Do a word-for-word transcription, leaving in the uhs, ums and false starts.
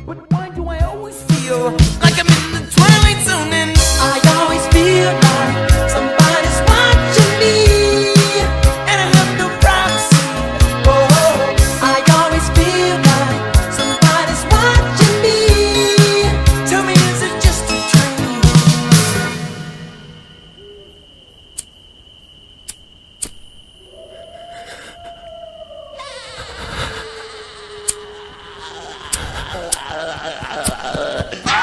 But why do I always feel like I'm in the twilight zone? And I always feel like somebody's watching me, and I have no privacy. Oh, I always feel like somebody's watching me. Tell me, is it just a dream? Ah!